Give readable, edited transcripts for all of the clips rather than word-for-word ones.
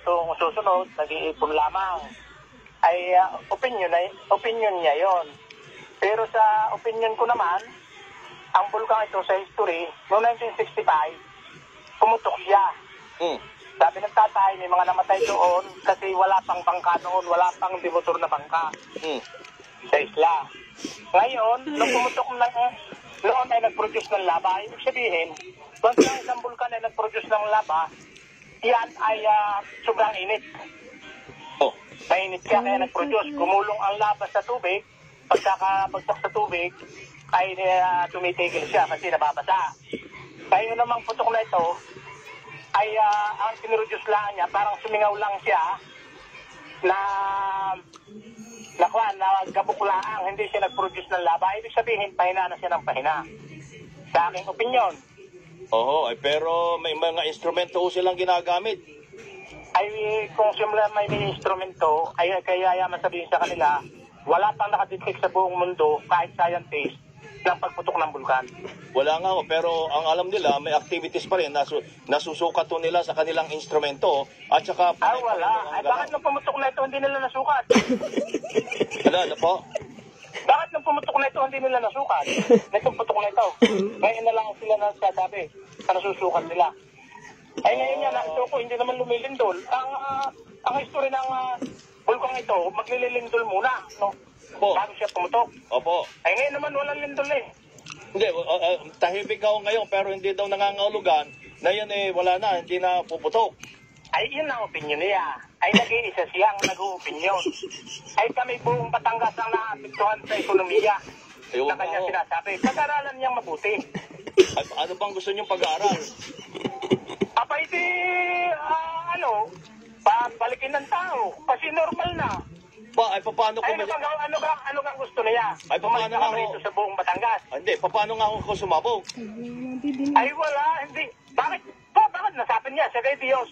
itong susunod, nag-iipon lamang. Ay opinion niya yon. Pero sa opinion ko naman, ang bulkang ito sa history, noong 1965, pumutok siya. Sabi ng tatay, may mga namatay doon kasi wala pang bangka noon, wala pang demotor na bangka sa isla. Ngayon, nung pumutok noon ay nag-produce ng lava. Ibig sabihin, once lang isang bulkan ay nag-produce ng lava, yan ay sobrang init. Mainit siya kaya nag-produce. Gumulong ang lava sa tubig, pagkakabagsak sa tubig, ay tumitigil siya kasi nababasa. Kaya namang putok na ito, ay ang pinroduce lang niya, parang sumingaw lang siya na gabuklaan, hindi siya nag-produce ng lava. Ibig sabihin, pahina na siya ng pahina. Sa aking opinion. Ay pero may mga instrumento silang ginagamit. Ay kung sila may instrumento, ay kaya masabihin sa kanila, wala pang nakadetect sa buong mundo, kahit scientist, ng pagputok ng bulkan. Wala nga, pero ang alam nila, may activities pa rin. Nasusukat to nila sa kanilang instrumento. At saka... wala. Ay, bakit nung pumutok na ito, hindi nila nasukat? Ano po? Bakit nung pumutok na ito, hindi nila nasukat? Nitong putok na ito. Ngayon na lang sila nasasabi na nasusukat nila. Ay, ngayon yan, ito ko, hindi naman lumilindol. Ang history ng bulkang ito, maglilindol muna, no? Bago siya pumutok. Opo. Ay, ngayon naman walang lindol eh. Hindi, tahimik ako ngayon pero hindi daw nangangahulugan na yan wala na, hindi na puputok. Ay, yun ang opinion niya. Ay, nag-iisa siyang nag-uopinyon. Ay, kami buong Batangas ang naapektuhan sa ekonomiya na kanya sinasabi. Pag-aralan niyang mabuti. Ay, ano bang gusto niyong pag-aaral? Iti, pabalikin ng tao. Kasi normal na. Ay, paano kung... Ano kang gusto niya? Ay, paano nga rito sa buong Batangas? Hindi, paano nga ako sumabog? Ay, wala, hindi. Bakit nasapin niya? Siya kay Diyos.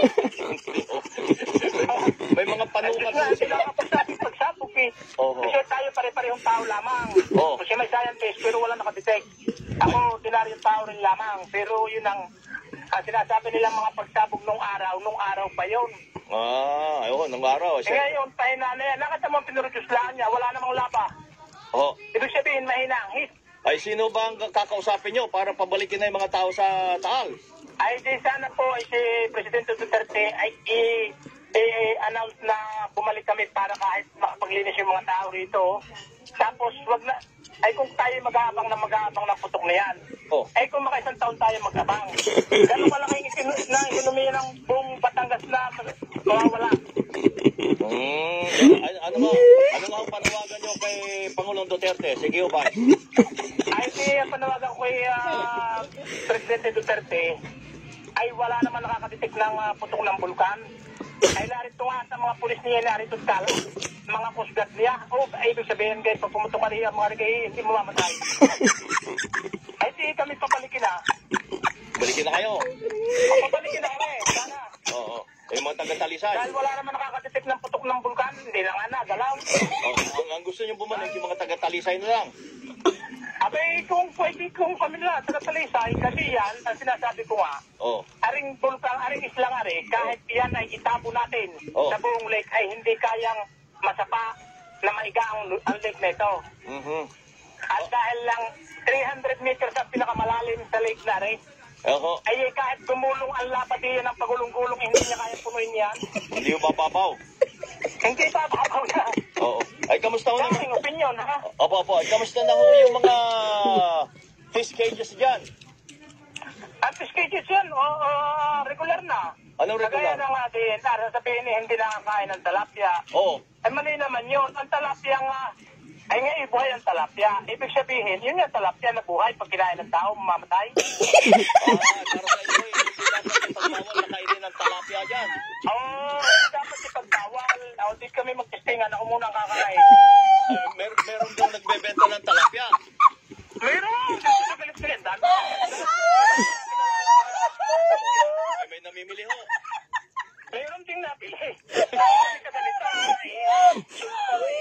May mga panukat. Hindi lang pagsabog eh. Kasi tayo pare-parehong tao lamang. Kasi may scientist, pero wala nakadetect. Ako, dinaryong tao rin lamang. Pero yun ang sinasabi nilang mga pagsabog nung araw pa yun. Ayun, nung araw. Ngayon, pahina na yan. Nakita mo ang pinroduce lang niya, wala namang laba. Ibig sabihin, mahina ang heat. Ay, sino ba ang kakausapin nyo para pabalikin na yung mga tao sa Taal? Ay, di sana po si Presidente Duterte ay i-announce na bumalik kami para kahit makapaglinis yung mga tao rito. Tapos, wag na, ay kung tayo mag-aabang ng putok na yan. Ay kung makaisang taon tayo mag-abang. Gano'ng malaking ekonomiya ng buong Batangas na mawawala. Ano nga ang panawagan nyo kay Pangulong Duterte? Sige, ba? Ay, panawagan ko kay Presidente Duterte ay wala naman nakakadetect ng putok ng bulkan. Ay narito nga sa mga pulis niya, narito sa mga coast guard niya. Ibig sabihin guys, pag pumutok ka niya, mga rigay, hindi mo mamatay. Ay, di kami papalikin na. Balikin na kayo. Papalikin na kami, sana. Yung mga taga-Talisay. Dahil wala naman nakakadetect ng putok ng bulkan, hindi na nga nagalaw. Ang gusto nyo bumalik yung mga taga-Talisay na lang. Abay, kung pwede kung kami na taga-Talisay, kasi yan, ang sinasabi ko nga, aring bulkan, aring islang kahit yan ay itabo natin sa buong lake, ay hindi kayang masapa na maiga ang lake na ito. At dahil lang 300 meters ang pinakamalalim sa lake na rin, ay kahit gumulong ang lapa diyan ng pagulong-gulong, hindi niya kaya punuin yan. Hindi mo mapapaw. Hindi papapaw na. Ay, kamusta ho naman? Kaming opinion, ha? Opo. Kamusta na ho yung mga fish cages dyan? Ang fish cages yan, regular na. Anong regular? Kagaya na nga din, sasabihin hindi nakakain ng talapia. Ay mali naman yun. Ang talapia nga, ay nga buhay ang talapia. Ibig sabihin, yun yung talapia na buhay. Pag kinain ng tao, mamamatay. Pero sa iyo, hindi dapat ipagbawal na kainin ng talapia dyan. Hindi dapat ipagbawal. Di kami mag-testingan. Ako muna ang kakain. Meron daw nagbebenta ng talapia. Meron! Sa Pilipinas, dami. May namimili ho. Meron ding napili. Kasi kadalita.